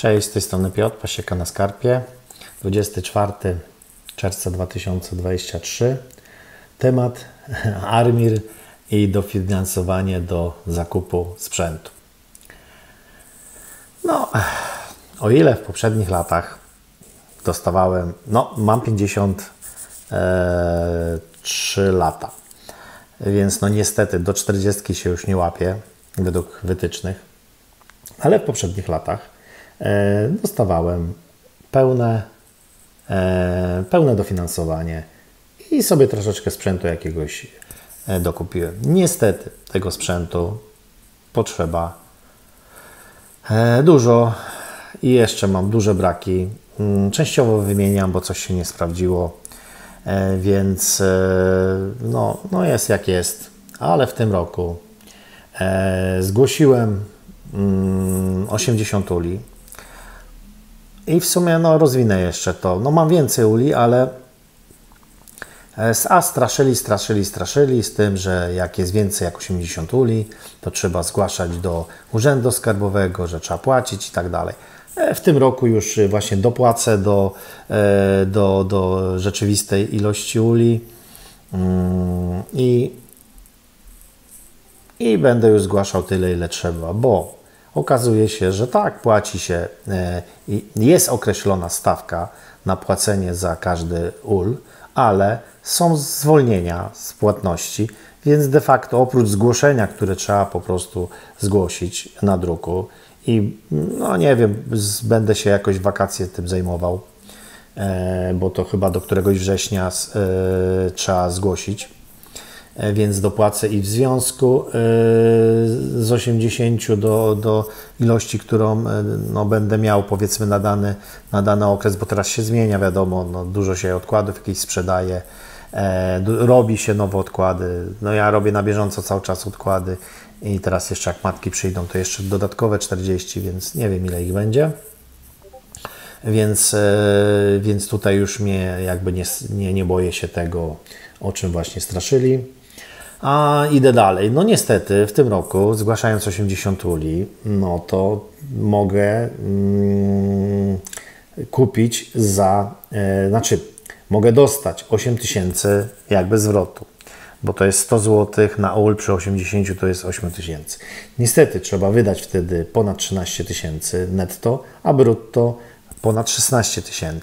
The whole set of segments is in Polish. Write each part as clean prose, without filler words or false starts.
Cześć, z tej strony Piotr, Pasieka na Skarpie, 24 czerwca 2023. Temat Armir i dofinansowanie do zakupu sprzętu. No, o ile w poprzednich latach dostawałem, mam 53 lata, więc niestety do 40 się już nie łapię według wytycznych, ale w poprzednich latach dostawałem pełne dofinansowanie i sobie troszeczkę sprzętu jakiegoś dokupiłem. Niestety tego sprzętu potrzeba dużo i jeszcze mam duże braki. Częściowo wymieniam, bo coś się nie sprawdziło, więc jest jak jest, ale w tym roku zgłosiłem 80 uli. I w sumie rozwinę jeszcze to. Mam więcej uli, ale straszyli z tym, że jak jest więcej jak 80 uli, to trzeba zgłaszać do Urzędu Skarbowego, że trzeba płacić i tak dalej. W tym roku już właśnie dopłacę do rzeczywistej ilości uli i będę już zgłaszał tyle, ile trzeba, bo okazuje się, że tak, płaci się i jest określona stawka na płacenie za każdy ul, ale są zwolnienia z płatności, więc de facto oprócz zgłoszenia, które trzeba po prostu zgłosić na druku i nie wiem, będę się jakoś w wakacje tym zajmował, bo to chyba do któregoś września trzeba zgłosić. Więc dopłacę i w związku z 80 do ilości, którą będę miał powiedzmy na dany okres, bo teraz się zmienia, wiadomo, dużo się odkładów jakichś sprzedaje, robi się nowe odkłady, ja robię na bieżąco cały czas odkłady i teraz jeszcze jak matki przyjdą, to jeszcze dodatkowe 40, więc nie wiem ile ich będzie. Więc tutaj już mnie jakby nie boję się tego, o czym właśnie straszyli. A idę dalej. Niestety w tym roku, zgłaszając 80 uli, to mogę kupić mogę dostać 8000 jakby zwrotu, bo to jest 100 zł na ul, przy 80 to jest 8000. Niestety trzeba wydać wtedy ponad 13 000 netto, a brutto ponad 16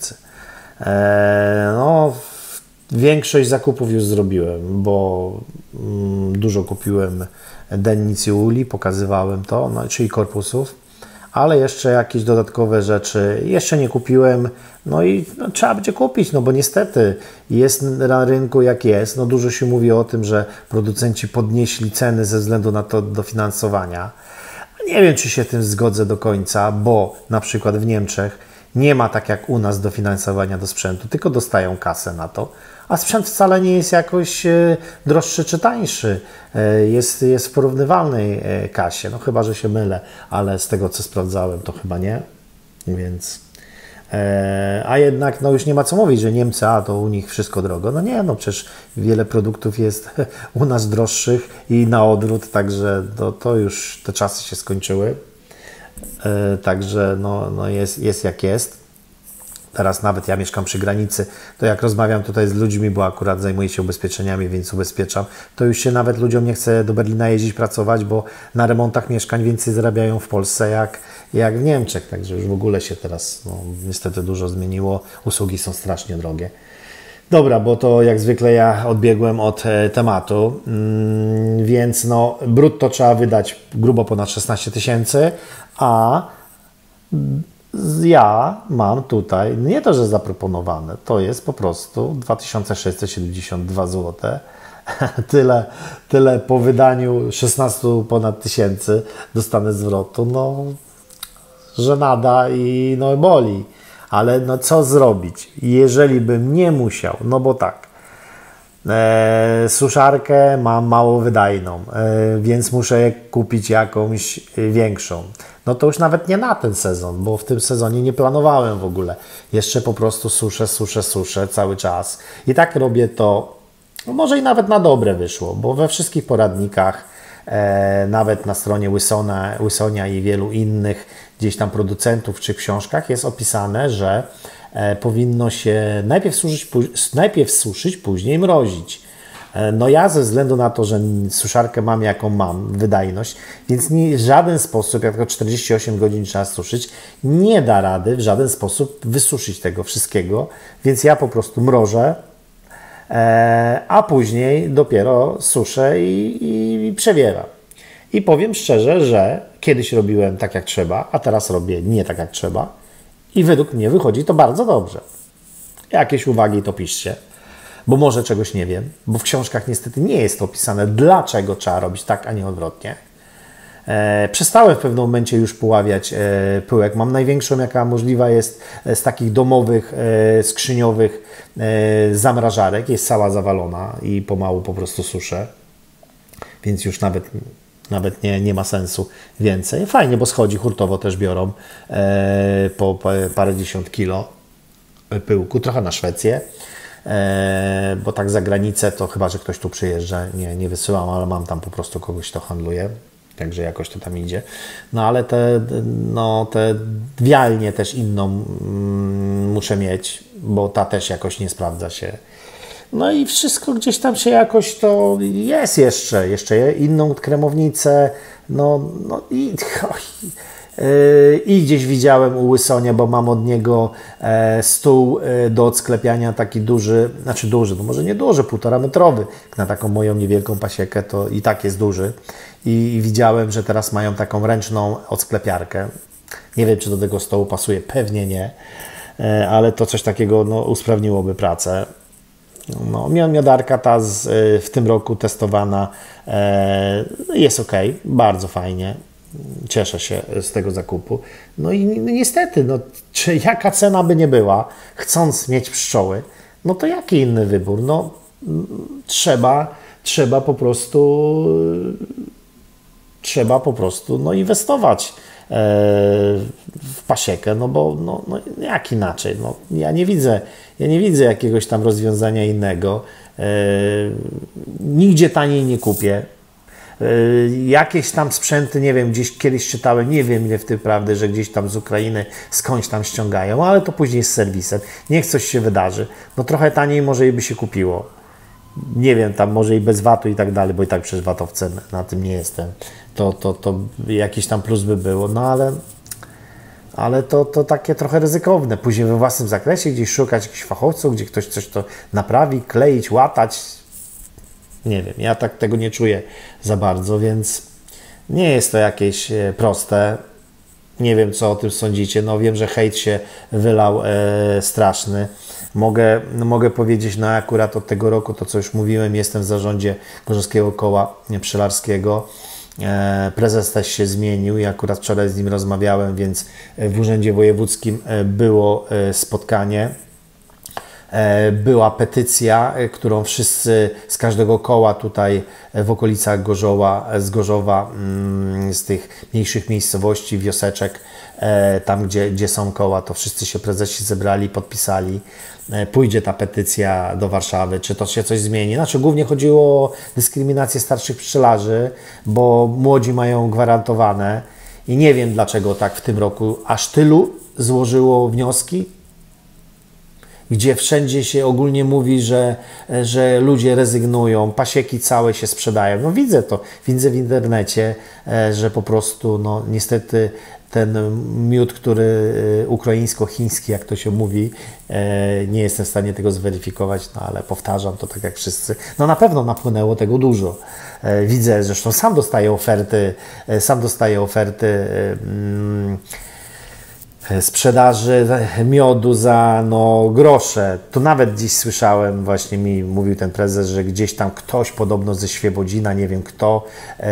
000. Większość zakupów już zrobiłem, bo dużo kupiłem dennic i uli, pokazywałem to, czyli korpusów, ale jeszcze jakieś dodatkowe rzeczy jeszcze nie kupiłem, i trzeba będzie kupić, bo niestety jest na rynku jak jest, dużo się mówi o tym, że producenci podnieśli ceny ze względu na to dofinansowania. Nie wiem, czy się tym zgodzę do końca, bo na przykład w Niemczech nie ma tak jak u nas dofinansowania do sprzętu, tylko dostają kasę na to, a sprzęt wcale nie jest jakoś droższy czy tańszy. Jest w porównywalnej kasie, chyba że się mylę, ale z tego co sprawdzałem to chyba nie, więc a jednak już nie ma co mówić, że Niemcy, to u nich wszystko drogo. Przecież wiele produktów jest u nas droższych i na odwrót, także to już te czasy się skończyły. Także jest jak jest. Teraz nawet ja mieszkam przy granicy, to jak rozmawiam tutaj z ludźmi, bo akurat zajmuję się ubezpieczeniami, więc ubezpieczam, to już się nawet ludziom nie chce do Berlina jeździć pracować, bo na remontach mieszkań więcej zarabiają w Polsce jak w Niemczech. Także już w ogóle się teraz niestety dużo zmieniło. Usługi są strasznie drogie. Dobra, bo to jak zwykle ja odbiegłem od tematu, więc brutto trzeba wydać grubo ponad 16 000, a ja mam tutaj, nie to, że zaproponowane, to jest po prostu 2672 zł. Tyle po wydaniu 16 ponad tysięcy dostanę zwrotu. Żenada i boli. Ale co zrobić, jeżeli bym nie musiał, bo tak, suszarkę mam mało wydajną, więc muszę kupić jakąś większą. To już nawet nie na ten sezon, bo w tym sezonie nie planowałem w ogóle. Jeszcze po prostu suszę cały czas. I tak robię to, może i nawet na dobre wyszło, bo we wszystkich poradnikach nawet na stronie Łysonia i wielu innych, gdzieś tam producentów czy w książkach jest opisane, że powinno się najpierw suszyć, później mrozić. No ja ze względu na to, że suszarkę mam jaką mam, wydajność, więc w żaden sposób, jak tylko 48 godzin trzeba suszyć, nie da rady w żaden sposób wysuszyć tego wszystkiego, więc ja po prostu mrożę, a później dopiero suszę i przewieram. I powiem szczerze, że kiedyś robiłem tak jak trzeba, a teraz robię nie tak jak trzeba i według mnie wychodzi to bardzo dobrze. Jakieś uwagi to piszcie, bo może czegoś nie wiem, bo w książkach niestety nie jest to opisane, dlaczego trzeba robić tak, a nie odwrotnie. Przestałem w pewnym momencie już poławiać pyłek. Mam największą, jaka możliwa jest z takich domowych, skrzyniowych zamrażarek. Jest cała zawalona i pomału po prostu suszę. Więc już nawet nie ma sensu więcej. Fajnie, bo schodzi hurtowo też biorą po parędziesiąt kilo pyłku, trochę na Szwecję. Bo tak za granicę to chyba, że ktoś tu przyjeżdża, nie wysyłam, ale mam tam po prostu kogoś, kto handluje. Także jakoś to tam idzie. No ale te wialnię też inną muszę mieć, bo ta też jakoś nie sprawdza się. No i wszystko gdzieś tam się jakoś to jest jeszcze inną kremownicę, i gdzieś widziałem u Łysonia, bo mam od niego stół do odsklepiania taki duży, no może nie duży, 1,5 metrowy, na taką moją niewielką pasiekę to i tak jest duży. I widziałem, że teraz mają taką ręczną odsklepiarkę. Nie wiem, czy do tego stołu pasuje, pewnie nie, ale to coś takiego usprawniłoby pracę. Miodarka ta w tym roku testowana jest ok, bardzo fajnie. Cieszę się z tego zakupu. No i niestety, czy jaka cena by nie była, chcąc mieć pszczoły, no to jaki inny wybór? Trzeba po prostu inwestować w pasiekę, bo jak inaczej? Ja nie widzę jakiegoś tam rozwiązania innego. Nigdzie taniej nie kupię. Jakieś tam sprzęty, nie wiem, gdzieś kiedyś czytałem, nie wiem ile w tym prawdy, że gdzieś tam z Ukrainy skądś tam ściągają, ale to później z serwisem. Niech coś się wydarzy. Trochę taniej może i by się kupiło. Nie wiem, tam może i bez VAT-u i tak dalej, bo i tak przecież VAT-owcem na tym nie jestem. To jakiś tam plus by było, ale to takie trochę ryzykowne. Później we własnym zakresie gdzieś szukać jakichś fachowców, gdzie ktoś coś to naprawi, kleić, łatać. Nie wiem, ja tak tego nie czuję za bardzo, więc nie jest to jakieś proste. Nie wiem, co o tym sądzicie. Wiem, że hejt się wylał straszny. Mogę powiedzieć, akurat od tego roku, to co już mówiłem, jestem w zarządzie Gorzowskiego Koła Pszczelarskiego. Prezes też się zmienił i akurat wczoraj z nim rozmawiałem, więc w Urzędzie Wojewódzkim było spotkanie. Była petycja, którą wszyscy z każdego koła tutaj w okolicach z Gorzowa, z tych mniejszych miejscowości, wioseczek, tam gdzie są koła, to wszyscy się prezesi zebrali, podpisali. Pójdzie ta petycja do Warszawy, czy to się coś zmieni. Głównie chodziło o dyskryminację starszych pszczelarzy, bo młodzi mają gwarantowane i nie wiem dlaczego tak w tym roku aż tylu złożyło wnioski, gdzie wszędzie się ogólnie mówi, że ludzie rezygnują, pasieki całe się sprzedają. Widzę to, widzę w internecie, że po prostu niestety ten miód, który ukraińsko-chiński, jak to się mówi, nie jestem w stanie tego zweryfikować, ale powtarzam to tak jak wszyscy. Na pewno napłynęło tego dużo. Widzę, zresztą sam dostaję oferty sprzedaży miodu za grosze. To nawet dziś słyszałem, właśnie mi mówił ten prezes, że gdzieś tam ktoś podobno ze Świebodzina, nie wiem kto,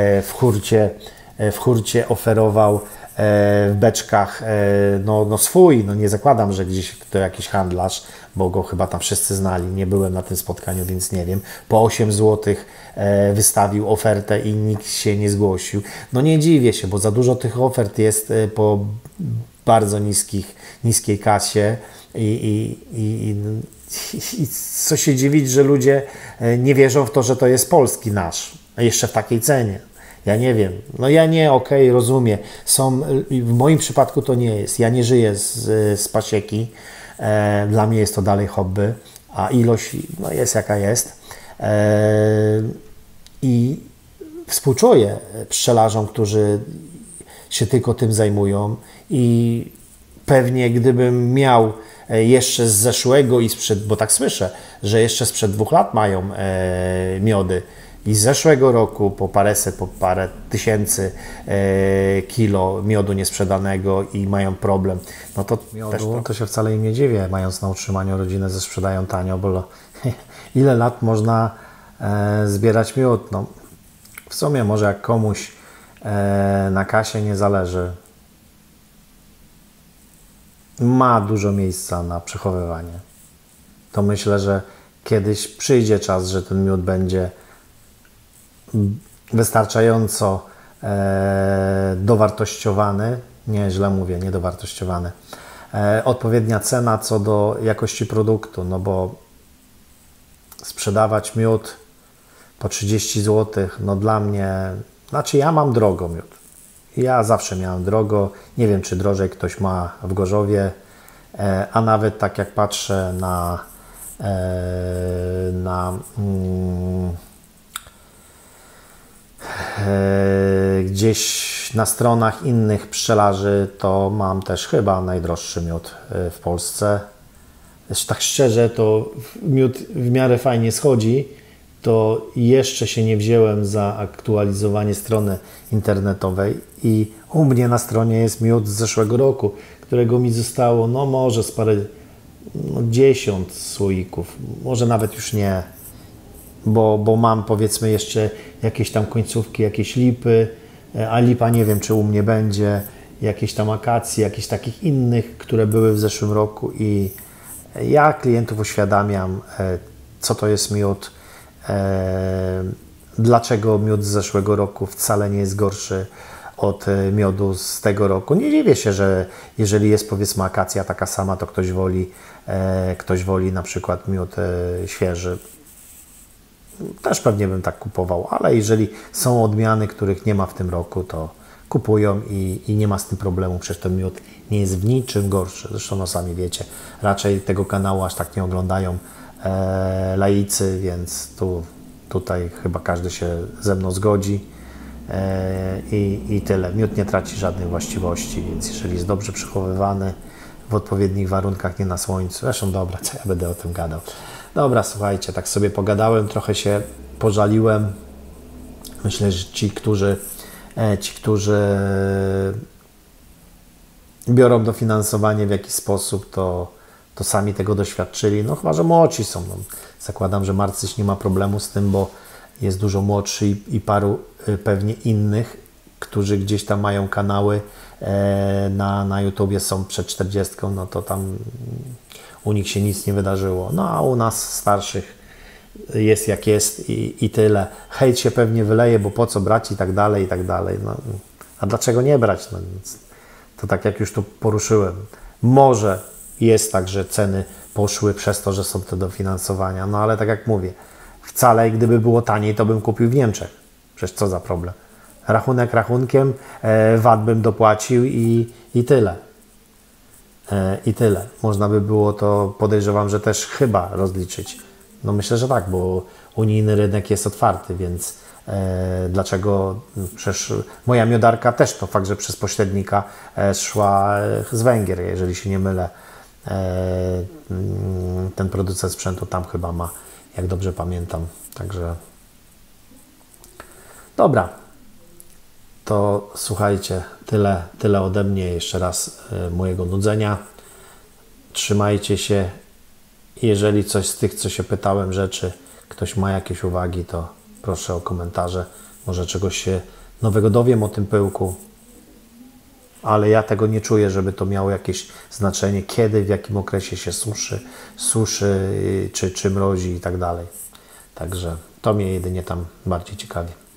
w hurcie oferował w beczkach swój, nie zakładam, że gdzieś to jakiś handlarz, bo go chyba tam wszyscy znali, nie byłem na tym spotkaniu, więc nie wiem, po 8 zł wystawił ofertę i nikt się nie zgłosił. Nie dziwię się, bo za dużo tych ofert jest po bardzo niskiej kasie i co się dziwić, że ludzie nie wierzą w to, że to jest polski nasz, a jeszcze w takiej cenie. Ja nie wiem. No ja nie, okej, rozumiem. W moim przypadku to nie jest. Ja nie żyję z pasieki. Dla mnie jest to dalej hobby, a ilość no, jest jaka jest. I współczuję pszczelarzom, którzy się tylko tym zajmują i pewnie gdybym miał jeszcze z zeszłego i sprzed, bo tak słyszę, że jeszcze sprzed 2 lat mają miody i z zeszłego roku po paręset, po parę tysięcy kilo miodu niesprzedanego i mają problem, no to miodu to się wcale im nie dziwię, mając na utrzymaniu rodzinę, że sprzedają tanio, bo ile lat można zbierać miód? No, w sumie może jak komuś na kasie nie zależy, ma dużo miejsca na przechowywanie, to myślę, że kiedyś przyjdzie czas, że ten miód będzie wystarczająco dowartościowany, nie, źle mówię, nie dowartościowany, odpowiednia cena co do jakości produktu, no bo sprzedawać miód po 30 zł, no dla mnie, znaczy ja mam drogo miód. Ja zawsze miałem drogo, nie wiem czy drożej ktoś ma w Gorzowie, a nawet tak jak patrzę gdzieś na stronach innych pszczelarzy, to mam też chyba najdroższy miód w Polsce. Tak szczerze, to miód w miarę fajnie schodzi, to jeszcze się nie wziąłem za aktualizowanie strony internetowej i u mnie na stronie jest miód z zeszłego roku, którego mi zostało, no może z parę, 10 słoików, może nawet już nie, bo mam powiedzmy jeszcze jakieś tam końcówki, jakieś lipy, a lipa nie wiem czy u mnie będzie, jakieś tam akacje, jakieś takich innych, które były w zeszłym roku i ja klientów uświadamiam, co to jest miód, dlaczego miód z zeszłego roku wcale nie jest gorszy od miodu z tego roku. Nie dziwię się, że jeżeli jest powiedzmy akacja taka sama, to ktoś woli na przykład miód świeży. Też pewnie bym tak kupował, ale jeżeli są odmiany, których nie ma w tym roku, to kupują i nie ma z tym problemu, przecież ten miód nie jest w niczym gorszy. Zresztą no sami wiecie, raczej tego kanału aż tak nie oglądają laicy, więc tutaj chyba każdy się ze mną zgodzi i tyle. Miód nie traci żadnych właściwości, więc jeżeli jest dobrze przechowywany w odpowiednich warunkach, nie na słońcu, zresztą dobra, co ja będę o tym gadał. Dobra, słuchajcie, tak sobie pogadałem, trochę się pożaliłem. Myślę, że ci, którzy biorą dofinansowanie w jakiś sposób, to sami tego doświadczyli. No chyba, że młodsi są. No, zakładam, że Marcyś nie ma problemu z tym, bo jest dużo młodszy i paru pewnie innych, którzy gdzieś tam mają kanały na YouTubie, są przed 40, no to tam u nich się nic nie wydarzyło. No a u nas starszych jest jak jest i tyle. Hejt się pewnie wyleje, bo po co brać i tak dalej, i tak dalej. No, a dlaczego nie brać? No, to tak jak już tu poruszyłem. Może jest tak, że ceny poszły przez to, że są te dofinansowania, no ale tak jak mówię, wcale gdyby było taniej, to bym kupił w Niemczech. Przecież co za problem. Rachunek rachunkiem, VAT bym dopłacił i tyle. I tyle. Można by było to, podejrzewam, że też chyba rozliczyć. No myślę, że tak, bo unijny rynek jest otwarty, więc dlaczego, przecież moja miodarka też to fakt, że przez pośrednika szła z Węgier, jeżeli się nie mylę. Ten producent sprzętu tam chyba ma, jak dobrze pamiętam. Także dobra, to słuchajcie, tyle ode mnie. Jeszcze raz mojego nudzenia. Trzymajcie się. Jeżeli coś z tych, co się pytałem rzeczy, ktoś ma jakieś uwagi, to proszę o komentarze. Może czegoś się nowego dowiem o tym pyłku. Ale ja tego nie czuję, żeby to miało jakieś znaczenie, kiedy, w jakim okresie się suszy czy mrozi i tak dalej. Także to mnie jedynie tam bardziej ciekawi.